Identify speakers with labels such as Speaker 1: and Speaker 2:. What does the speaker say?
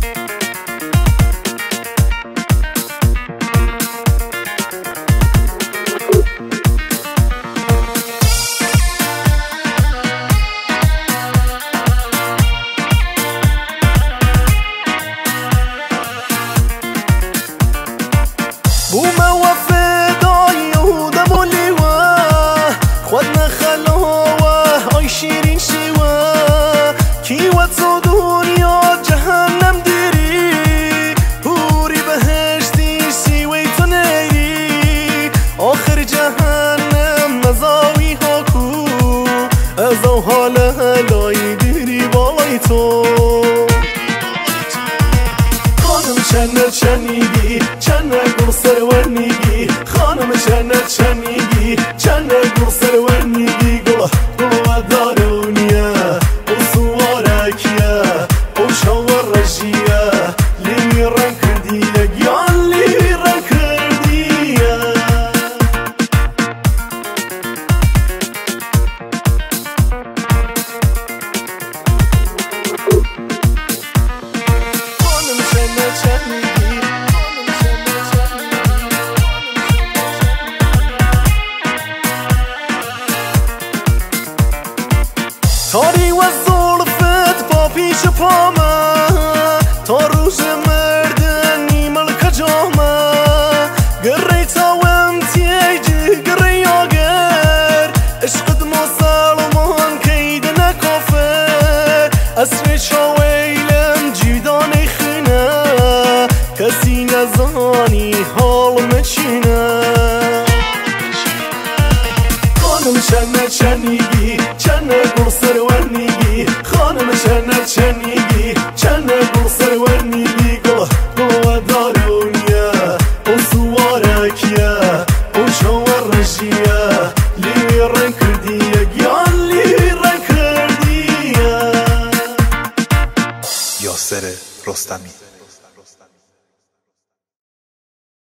Speaker 1: بوما وفدای یهودم و لیوه خود نخلاوه آی شیرین شیوه کی و تو دنیا جهنم دیری پوری بهشتی شیوه تو نیری آخر جهنم مزاوی ها کو از او حال هلای دیری بالای تو خانم چنیگی چند گل سرورنیگی خانم چنیگی چند گل سرورنیگی گل و دارونیه و سوارکیه و شاور رجیه لی رنگ کردیه گیان لی رنگ کردیه خانم چنیگی تاری و زلفت با پیش پامه تا روز مردنی ملک جامه گره تا ومتیجی گره یاگر عشقت مسلمان کید نکافر اسم شاویلم جیدان خینه کسی نزانی حال مچینه خانم چنیگی چند گل سرورنیگی خانم چنیگی چند گل سرورنیگی گل و دارونیه و سوارکیه و شاور رجیه لی رنگ کردیه گیان لی رنگ کردیه.
Speaker 2: یاسر رستمی.